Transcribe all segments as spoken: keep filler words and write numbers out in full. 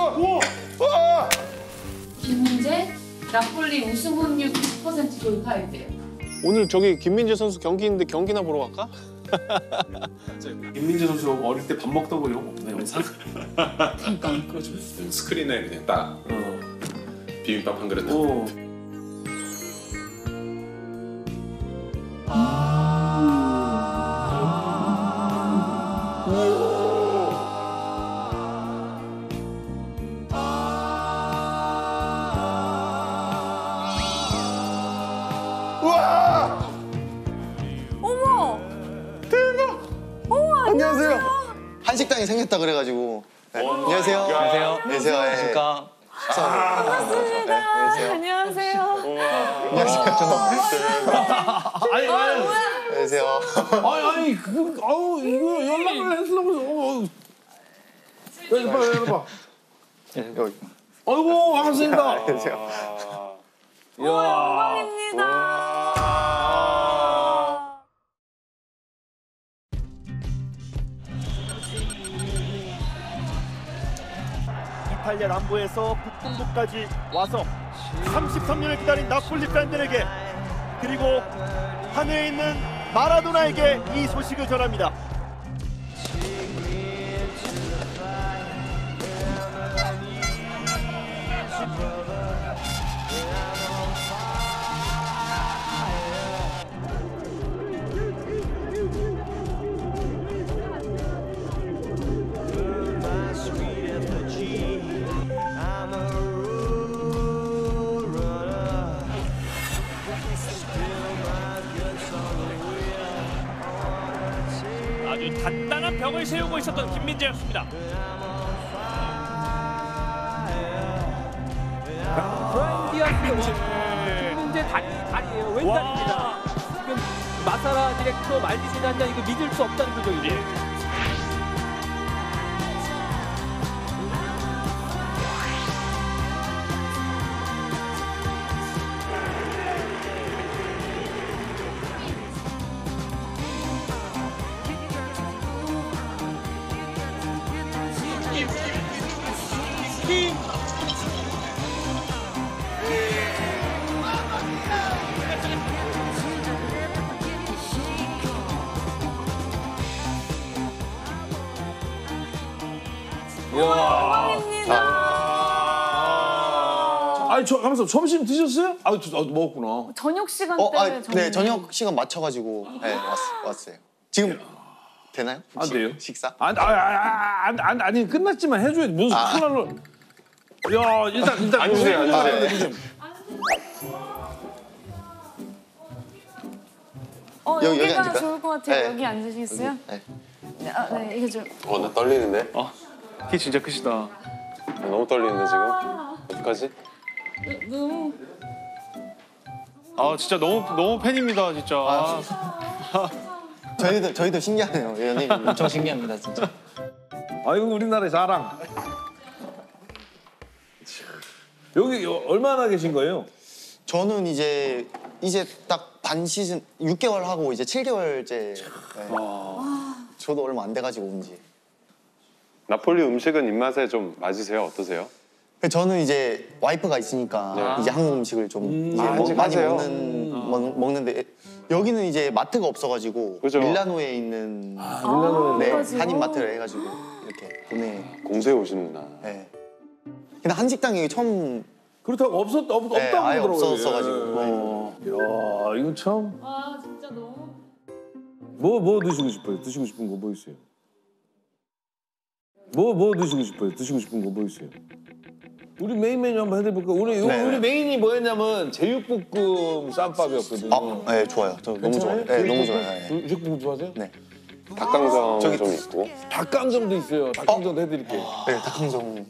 우와! 우와! 김민재, 나폴리 우승 확률 구십 퍼센트 돌파했대요. 오늘 저기 김민재 선수 경기 있는데 경기나 보러 갈까? 김민재 선수 어릴 때 밥 먹던 거 이런 거 없나 영상? 그러니까. 그거 좀. 스크린에 그냥 딱 어. 비빔밥 한 그릇. 어. 우와! 어머! 대박! 어머, 안녕하세요. 한식당이 생겼다 그래가지고. 네. 안녕하세요. 안녕하세요. 안녕하세요. 안녕하십니까. 반갑습니다. 네, 안녕하세요. 안녕하세요. 안녕하세요. 아니, 아니. 안녕하세요. 아니, 아니, 그, 아우, 이거 연락을 했으려고. 어, 열어봐, 열어봐. 여기. 아이고, 반갑습니다. 안녕하세요. 이야. 영광입니다. 이탈리아 남부에서 북동부까지 와서 삼십삼 년을 기다린 나폴리 팬들에게 그리고 하늘에 있는 마라도나에게 이 소식을 전합니다. 아주 단단한 벽을 세우고 있었던 김민재였습니다. 브라인 디아스 김민재 다리, 다리예요. 왼다리입니다. 지금 마사라 디렉터 말리시는 한장 이거 믿을 수 없다는 표정이죠. 예. 영광입니다. 아니, 저, 가면서 점심 드셨어요? 아, 저, 아, 먹었구나. 저녁 시간 어, 때 아, 저녁. 네, 저녁 시간 맞춰가지고 네, 왔, 왔어요. 지금 되나요? 안 돼요. 식사? 아니, 아니, 아니, 아니, 아니, 끝났지만 해줘야지. 무슨 아. 큰일 날로. 야, 일단, 일단. 앉으세요, 앉으세요. 앉으세요. 어, 여기, 여기 여기가 앉을까요? 좋을 것 같아요. 네. 여기 앉으시겠어요? 네. 네, 아, 네, 이게 좀. 어, 나 떨리는데? 키 진짜 크시다. 너무 떨리는데 지금? 어떡하지? 너무. 아, 진짜 너무, 너무 팬입니다, 진짜. 아. 저희도 저희도 신기하네요, 연예인. 엄청 신기합니다, 진짜. 아이고, 우리나라의 자랑. 여기 얼마나 계신 거예요? 저는 이제 이제 딱 반 시즌 육 개월 하고 이제 칠 개월째. 네. 저도 얼마 안 돼가지고 온지. 나폴리 음식은 입맛에 좀 맞으세요? 어떠세요? 저는 이제 와이프가 있으니까 네. 이제 한국 음식을 좀 이제 아, 먹, 많이 하세요? 먹는 먹, 먹는데 여기는 이제 마트가 없어가지고 그죠? 밀라노에 있는 아, 네, 그까지요? 한인 마트를 해가지고 이렇게 보내. 공수해 오시는구나. 네. 근데 한식당이 처음 그렇다고 없었, 없, 네, 없다고 아예 그러더라고요. 없었어가지고. 어. 야, 이거 참. 아, 진짜 너무. 뭐, 뭐 드시고 싶어요? 드시고 싶은 거 뭐 있어요? 뭐, 뭐 드시고 싶어요? 드시고 싶은 거 뭐 있어요? 우리 메인 메뉴 한번 해드릴까? 우리, 네, 우리 네. 메인이 뭐였냐면 제육볶음 쌈밥이었거든요. 아, 네 좋아요. 저 너무 좋아요. 네, 너무 좋아요. 네. 제육볶음 좋아하세요? 네. 닭강정 저기- 좀 있고. 닭강정도 있어요. 닭강정도 해드릴게요. 네, 닭강정.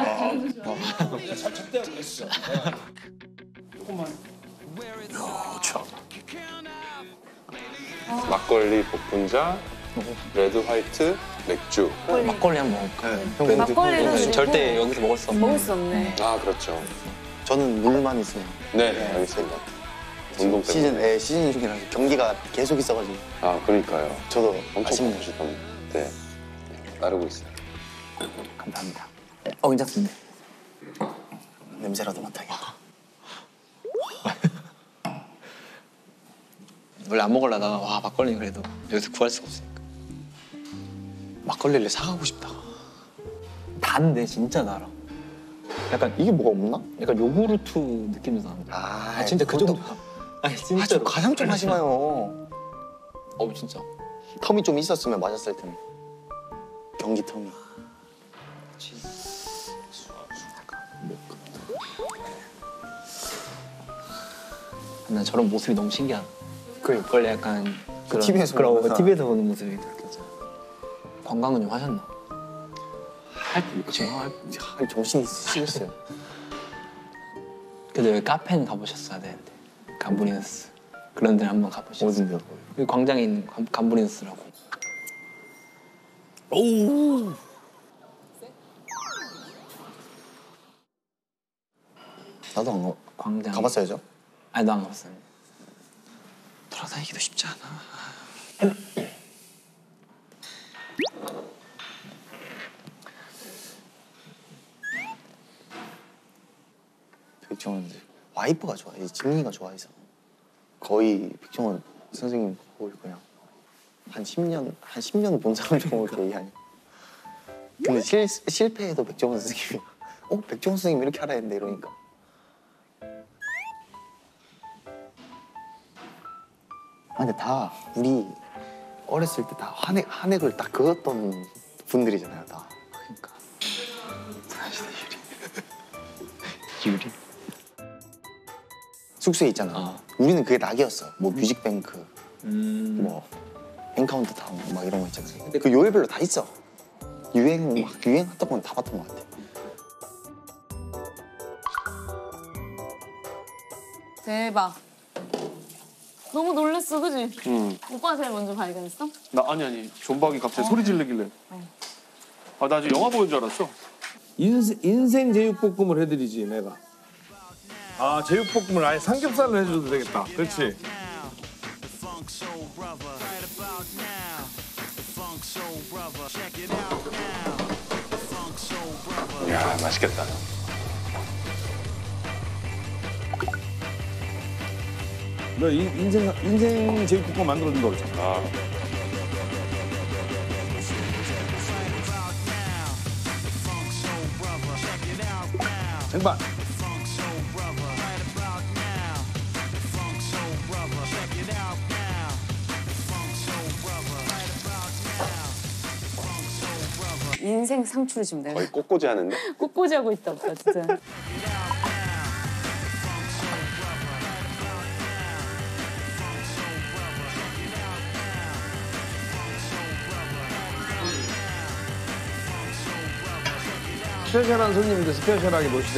막걸리, 복분자, 레드 화이트, 맥주. 막걸리 한번 먹을까? 네, 형 막걸리는 네, 주고 절대 여기서 먹을 수 없는. 먹을 수 없네. 아, 그렇죠. 저는 물만 있으면 네, 알겠습니다. 운동 때문에. 시즌, 네, 시즌 중이라서 경기가 계속 있어가지고 아, 그러니까요. 저도 엄청 아쉽네요. 바쁘시던데. 네, 따르고 있어요. 감사합니다. 어, 괜찮습니다. 냄새라도 맡아야겠다. 원래 안 먹으려다가 와 막걸리 그래도 여기서 구할 수가 없으니까 막걸리를 사가고 싶다. 단데 진짜 달아. 약간 이게 뭐가 없나? 약간 요구르트 느낌도 나는데. 아, 아 진짜 그 정도. 아니 아, 좀 진짜로. 가장 좀 하지 마요. 어 진짜. 텀이 좀 있었으면 맞았을 텐데. 경기 텀이. 난 저런 모습이 너무 신기하다. 그래. 원래 약간 그런 티비에서 그런 보는 티비에서 보는 모습이 느껴져. 관광은 좀 하셨나? 할 지금 할. 할 정신이 있으시겠어요. 그래도 여기 카페는 가보셨어야 되는데. 감브리누스 그런 데를 한번 가보셨어요. 어딘데요? 여기 광장에 있는 감, 감브리누스라고. 오. 나도 안 가. 광장. 가봤어야죠. 아니 나 안 가봤어요. 돌아다니기도 쉽지 않아. 백종원 와이프가 좋아해. 진이가 좋아해서 거의 백종원 선생님 거의 그냥 한 십 년 한 십 년 본 사람 정도 얘기하니. 근데 실 실패해도 백종원 선생님이 어 백종원 선생님 이렇게 하라 했는데 이러니까. 아 근데 다 우리 어렸을 때 다 한획 한획을 딱 그었던 분들이잖아요 다. 그러니까. 유리. 유리. 숙소에 있잖아. 어. 우리는 그게 낙이었어. 뭐 뮤직뱅크, 음. 뭐 엔카운트 타운 막 이런 거 있잖아. 근데 그 요일별로 다 있어. 유행 막 유행했던 건 다 봤던 것 같아. 대박. 너무 놀랬어, 그지? 응. 오빠가 제일 먼저 발견했어? 나 아니 아니 존박이 갑자기 소리 지르길래. 아 나 지금 영화 보는 줄 알았어. 인생 인생 제육볶음을 해드리지 내가. 아 제육볶음을 아예 삼겹살로 해줘도 되겠다. 그렇지. 야 맛있겠다. 너 인, 인생 인생 제육볶음 만들어준다 그랬잖아. 아. 쟁반. 인생 상추를 지금 내가 거의 꽃꽂이 하는데? 꽃꽂이 하고 있다, 오빠 진짜. 스페셜한 손님인데 스페셜하게 모시자.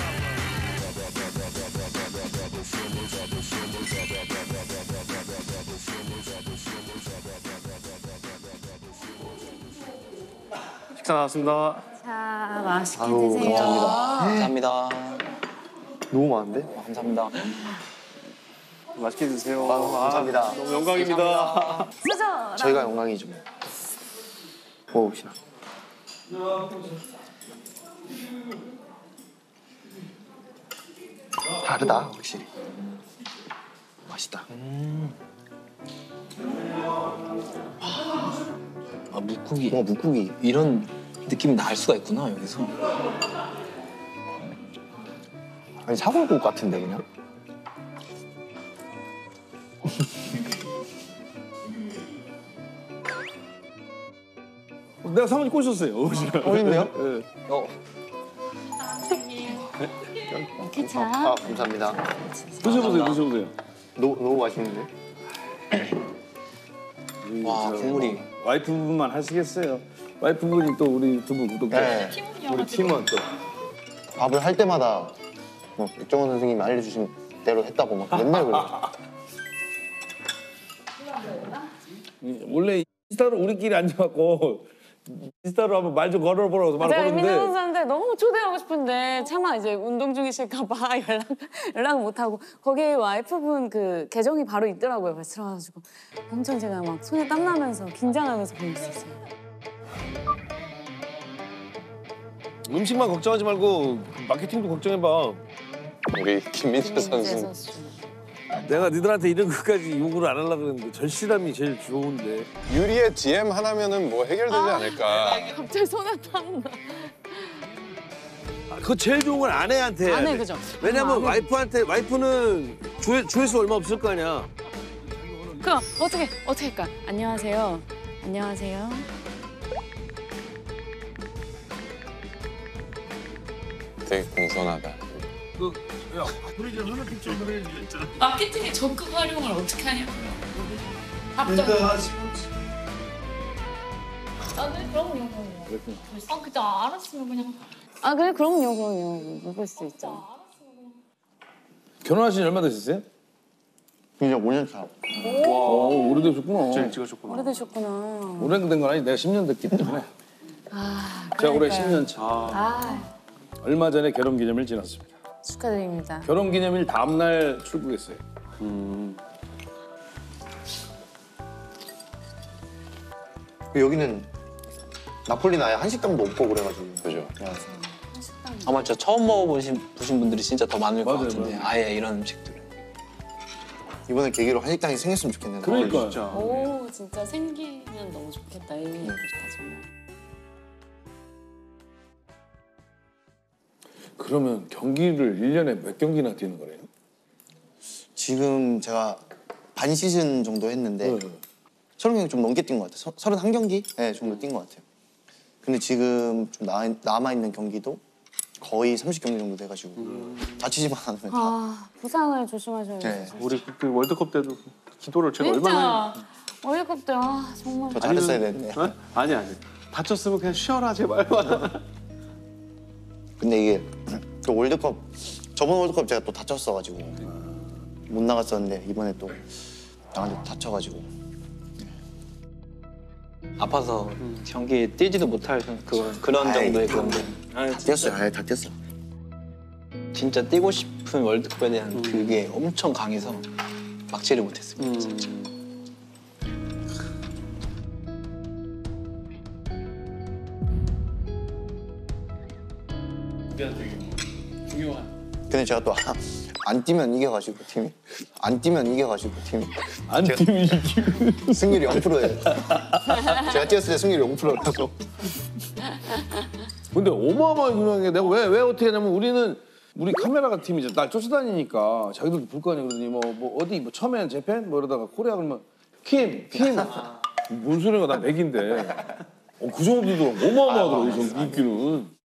식사 나왔습니다. 자, 맛있게 아유, 드세요. 감사합니다. 감사합니다. 너무 많은데? 어, 감사합니다. 맛있게 드세요. 아유, 감사합니다. 아, 너무 영광입니다. 수저. 저희가 영광이죠. 먹어봅시다. 다르다 확실히. 맛있다. 음. 아 묵국이. 와 묵국이 이런 느낌이 날 수가 있구나 여기서. 아니 사골국 같은데 그냥. 내가 사모님 꼬셨어요. 오시면. 꼬셨네요? 네. 어. 케찹. 아 감사합니다. 드셔보세요. 드셔보세요. 너무 너무 맛있는데? 와 저, 국물이. 뭐, 와이프분만 하시겠어요. 와이프분이 또 우리 유튜브 구독자. 네. 우리 팀원 또. 밥을 할 때마다 뭐 백종원 선생님이 알려주신 대로 했다고 막 맨날 그래. 원래 인스타로 우리끼리 앉아갖고 인스타로 한번 말 좀 걸어보라고 말 제가 이민정 걸었는데 선수한테 너무 초대하고 싶은데 차마 이제 운동 중이실까봐 연락 연락을 못 하고 거기에 와이프분 그 계정이 바로 있더라고요. 그래서 들어가가지고 엄청 제가 막 손에 땀 나면서 긴장하면서 보냈었어요. 음식만 걱정하지 말고 마케팅도 걱정해봐. 우리 김민재 선수. 내가 니들한테 이런 것까지 요구를 안 하려고 했는데 절실함이 제일 좋은데. 유리의 디엠 하나면은 뭐 해결되지 아, 않을까. 갑자기 손에 땀나. 아, 그거 제일 좋은 건 아내한테 해야 아내 돼. 그죠? 왜냐면 아내. 와이프한테 와이프는 조, 조회수 얼마 없을 거 아니야. 그럼 어떻게 어떻게 할까? 안녕하세요. 안녕하세요. 되게 공손하다. 그, 야, 브리즈 하나 픽처 그래야지 했잖아. 마케팅에 적극 활용을 어떻게 하냐고요. 답변. 나는 그럼요. 아 그때 알았으면 그냥. 아 그래 그럼요 그럼요. 먹을 수 있죠. 결혼하신 지 얼마 되셨어요? 이제 오 년 차. 오, 오래되셨구나. 제일 찍으셨구나. 오래되셨구나. 오래된 건 아니, 내가 십 년 됐기 때문에. 아 제가 올해 그러니까요. 십 년 차. 아 얼마 전에 결혼 기념일 지났습니다. 축하드립니다. 결혼 기념일 다음 날 출국했어요. 여기는 나폴리는 아예 한식당도 없고 그래가지고. 그죠. 아마 진짜 처음 먹어보신 보신 분들이 진짜 더 많을 것 맞아요, 같은데 맞아요. 아예 이런 음식들을. 이번에 계기로 한식당이 생겼으면 좋겠는데. 그러니까. 진짜. 오 진짜 생기면 너무 좋겠다. 의미 있다 정말. 그러면 경기를 일 년에 몇 경기나 뛰는 거래요? 지금 제가 반 시즌 정도 했는데 네. 서른 경기 좀 넘게 뛴 것 같아요. 서른한 경기 네, 정도 뛴 것 같아요. 근데 지금 좀 나, 남아있는 경기도 거의 삼십 경기 정도 돼가지고 다치지만 않으면 다. 아 부상을 조심하셔야죠. 네. 우리 그 월드컵 때도 기도를 제가 얼마나 진짜 월드컵 때 아 정말. 더 잘했어야 되는데. 어? 아니 아니 다쳤으면 그냥 쉬어라 제발. 근데 이게 그 월드컵 저번 월드컵 제가 또 다쳤어가지고 못 나갔었는데 이번에 또 나한테 다쳐가지고 아파서 경기에 뛰지도 못할 그 그런 아이, 정도의 그런데 다 뛰었어요. 아예 다 뛰었어. 진짜 뛰고 싶은 월드컵에 대한 그게 엄청 강해서 막지를 못했습니다. 진짜. 근데 제가 또 안 뛰면 이겨가지고 팀이 안 뛰면 이겨가지고 팀이 안 제가- 뛰면 이기고. 승률이 영 퍼센트예요. 제가 뛰었을 때 승률이 영 퍼센트라서. 근데 어마어마하게 유명한 게 내가 왜, 왜 어떻게 하냐면 우리는 우리 카메라가 팀이죠. 날 쫓아다니니까 자기들도 볼 거 아니야. 그러더니 뭐, 뭐 어디 뭐 처음에는 재팬 뭐 이러다가 코리아 그러면 킴, 킴. 뭔 소리가 나 백인데. 어, 그 정도도 어마어마하더라고 이 정도 인기는.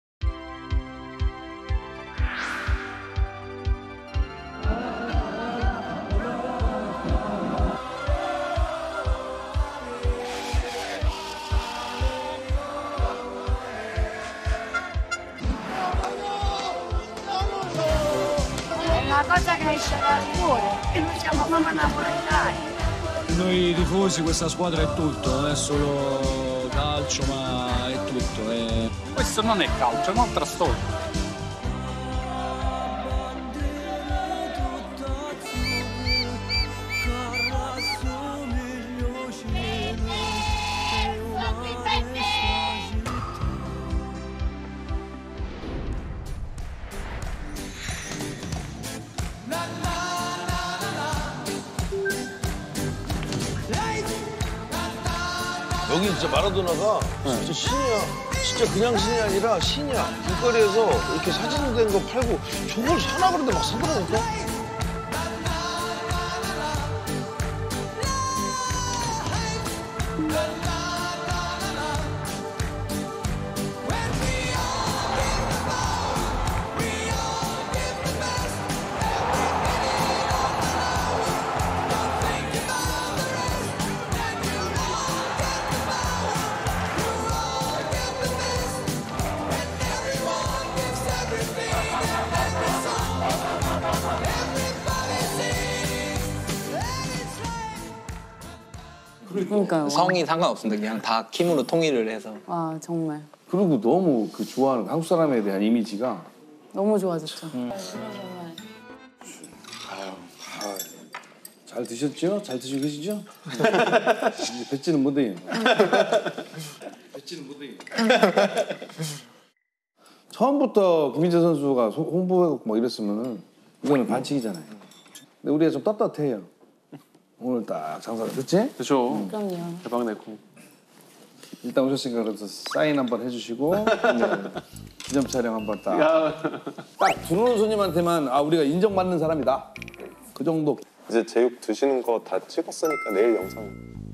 Una cosa che esce dal cuore e noi siamo proprio napoletani. Noi tifosi, questa squadra è tutto, non è solo calcio, ma è tutto. È... Questo non è calcio, è un'altra storia. 여기 진짜 마라도나가 진짜 신이야. 진짜 그냥 신이 아니라 신이야. 길거리에서 이렇게 사진 된 거 팔고 저걸 사나 그러는데 막 사더라니까. 그러니까요. 성이 상관없습니다. 그냥 다 킴으로 통일을 해서. 와 정말 그리고 너무 그 좋아하는 한국 사람에 대한 이미지가 너무 좋아졌죠. 잘 드셨죠? 잘 드시고 계시죠? 이제 뱉지는 못해요. 뱉지는 못해요. 처음부터 김민재 선수가 소- 홍보해갖고 막 이랬으면은 이거는 반칙이잖아요. 근데 우리가 좀 떳떳해요. 오늘 딱 장사를 그치? 그렇죠. 그럼요. 대박 내고. 일단 오셨으니까 그래서 사인 한번 해주시고 네. 기념 촬영 한번 딱. 딱 들어오는 손님한테만 아 우리가 인정받는 사람이다. 그 정도. 이제 제육 드시는 거 다 찍었으니까 내일 영상.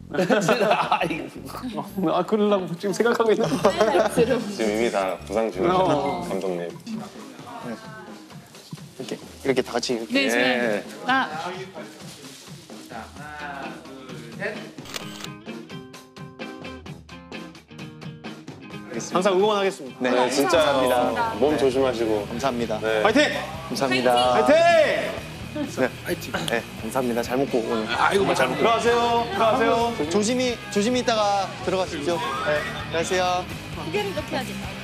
아 그러려고 지금 생각하고 있는. 지금 이미 다 부상 중이시죠 감독님. 이렇게 이렇게 다 같이 이렇게. 네, 네. 나 항상 응원하겠습니다. 네, 네, 진짜 감사합니다. 몸 조심하시고. 감사합니다. 네. 파이팅! 감사합니다. 파이팅! 네, 파이팅. 네, 감사합니다. 잘 먹고 오늘. 아이고 잘 먹고. 들어가세요. 들어가세요. 조심히 조심히 있다가 들어가십시오. 네, 안녕하세요. 고개를 높여야지.